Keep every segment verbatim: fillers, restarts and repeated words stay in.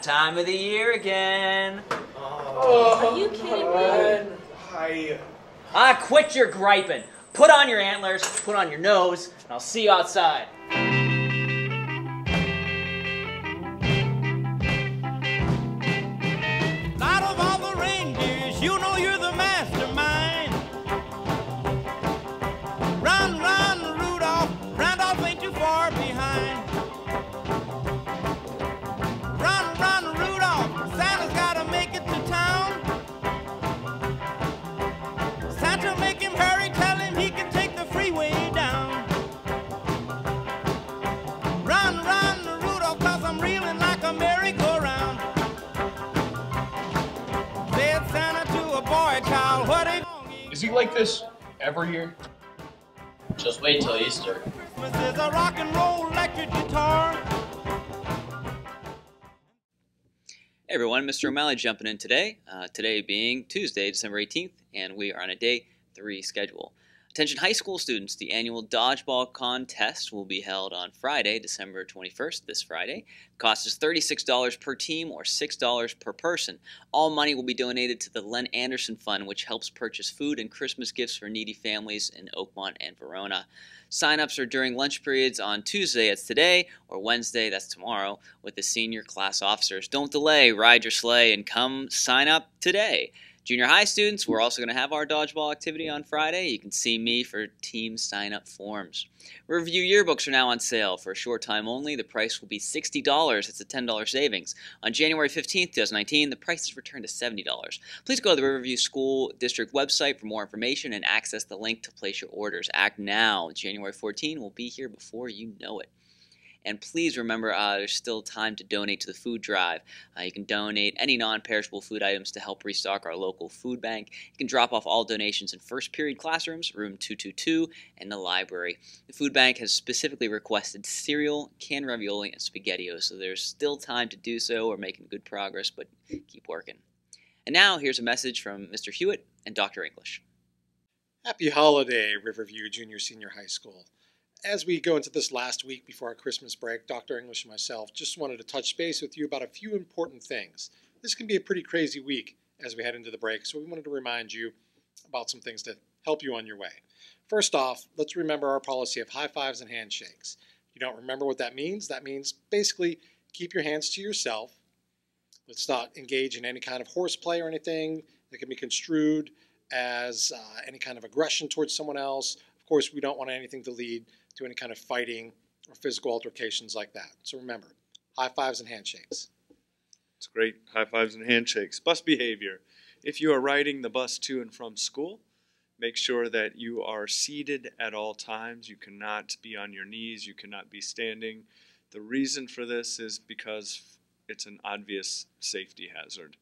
time of the year again. Oh, are you kidding me? I... Ah, quit your griping. Put on your antlers, put on your nose, and I'll see you outside. Out of all the reindeers, you know you're the mastermind. Run, run, Rudolph. Randolph ain't too far behind. Run, run, Rudolph. Santa's gotta make it to town. Santa, make him hurry. Tell him he can take the freeway down. Run, run, Rudolph, cause I'm reeling like a merry-go-round. Said Santa to a boy child, what a... Is he like this every year? Just wait till Easter. Christmas is a rock and roll electric guitar. Hey everyone, Mister O'Malley jumping in today. Uh, today being Tuesday, December eighteenth, and we are on a day three schedule. Attention high school students, the annual dodgeball contest will be held on Friday, December twenty-first, this Friday. The cost is thirty-six dollars per team or six dollars per person. All money will be donated to the Len Anderson Fund, which helps purchase food and Christmas gifts for needy families in Oakmont and Verona. Sign-ups are during lunch periods on Tuesday, that's today, or Wednesday, that's tomorrow, with the senior class officers. Don't delay, ride your sleigh, and come sign up today. Junior high students, we're also going to have our dodgeball activity on Friday. You can see me for team sign-up forms. Review yearbooks are now on sale for a short time only. The price will be sixty dollars. It's a ten dollars savings. On January fifteenth, twenty nineteen, the price is returned to seventy dollars. Please go to the Riverview School District website for more information and access the link to place your orders. Act now. January fourteenth will be here before you know it. And please remember, uh, there's still time to donate to the food drive. Uh, you can donate any non-perishable food items to help restock our local food bank. You can drop off all donations in first period classrooms, room two two two, and the library. The food bank has specifically requested cereal, canned ravioli, and SpaghettiOs, so there's still time to do so. We're making good progress, but keep working. And now, here's a message from Mister Hewitt and Doctor English. Happy holiday, Riverview Junior Senior High School. As we go into this last week before our Christmas break, Doctor English and myself just wanted to touch base with you about a few important things. This can be a pretty crazy week as we head into the break, so we wanted to remind you about some things to help you on your way. First off, let's remember our policy of high fives and handshakes. If you don't remember what that means, that means basically keep your hands to yourself. Let's not engage in any kind of horseplay or anything that can be construed as uh, any kind of aggression towards someone else. Of course, we don't want anything to lead to any kind of fighting or physical altercations like that. So remember, high fives and handshakes. It's great. High fives and handshakes. Bus behavior. If you are riding the bus to and from school, make sure that you are seated at all times. You cannot be on your knees. You cannot be standing. The reason for this is because it's an obvious safety hazard.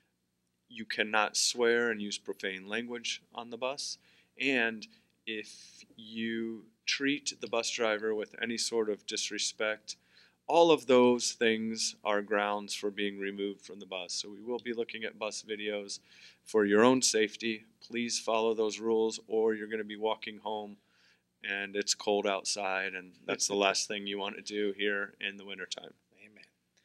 You cannot swear and use profane language on the bus. And if you treat the bus driver with any sort of disrespect, all of those things are grounds for being removed from the bus. So we will be looking at bus videos for your own safety. Please follow those rules, or you're going to be walking home and it's cold outside, and that's the last thing you want to do here in the wintertime. Amen.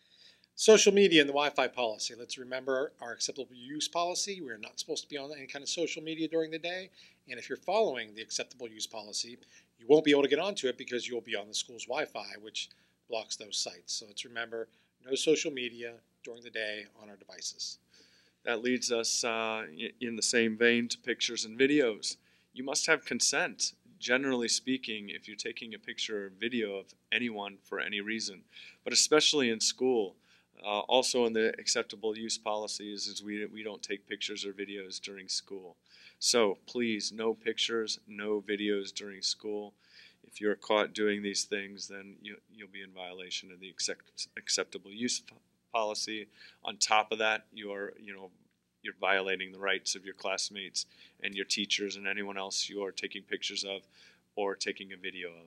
Social media and the Wi-Fi policy. Let's remember our acceptable use policy. We're not supposed to be on any kind of social media during the day. And if you're following the acceptable use policy, you won't be able to get onto it because you'll be on the school's Wi-Fi, which blocks those sites. So let's remember, no social media during the day on our devices. That leads us uh, in the same vein to pictures and videos. You must have consent. Generally speaking, if you're taking a picture or video of anyone for any reason, but especially in school. Uh, also in the acceptable use policies is we, we don't take pictures or videos during school. So please, no pictures, no videos during school. If you're caught doing these things, then you, you'll be in violation of the accept, acceptable use policy. On top of that, you're, you know, you're violating the rights of your classmates and your teachers and anyone else you are taking pictures of or taking a video of.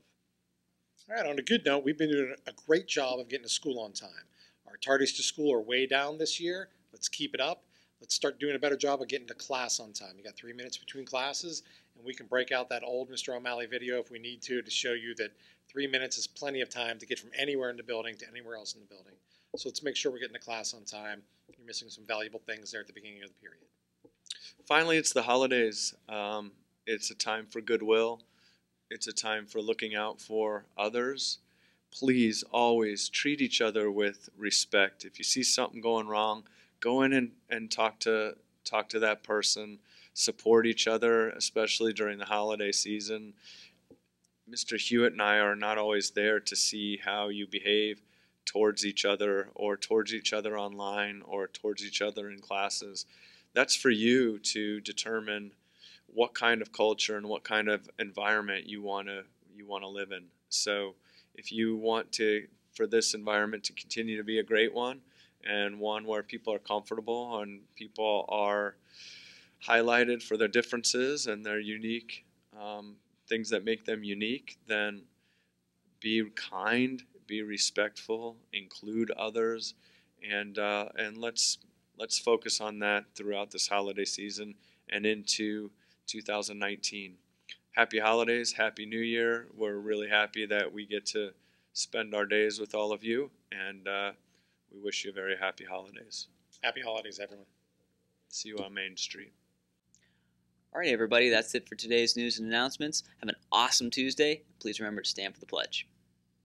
All right, on a good note, we've been doing a great job of getting to school on time. Our tardies to school are way down this year. Let's keep it up. Let's start doing a better job of getting to class on time. You got three minutes between classes, and we can break out that old Mister O'Malley video if we need to to show you that three minutes is plenty of time to get from anywhere in the building to anywhere else in the building. So let's make sure we're getting to class on time. You're missing some valuable things there at the beginning of the period. Finally, it's the holidays. Um, it's a time for goodwill. It's a time for looking out for others. Please always treat each other with respect. If you see something going wrong, go in and, and talk to talk to that person. Support each other, especially during the holiday season. Mister Hewitt and I are not always there to see how you behave towards each other or towards each other online or towards each other in classes. That's for you to determine what kind of culture and what kind of environment you want to you want to live in. So if you want to for this environment to continue to be a great one and one where people are comfortable and people are highlighted for their differences and their unique um, things that make them unique, then be kind, be respectful, include others, and uh, and let's let's focus on that throughout this holiday season and into two thousand nineteen. Happy holidays, happy New Year. We're really happy that we get to spend our days with all of you, and uh, we wish you very happy holidays. Happy holidays, everyone. See you on Main Street. All right, everybody, that's it for today's news and announcements. Have an awesome Tuesday. Please remember to stand for the pledge.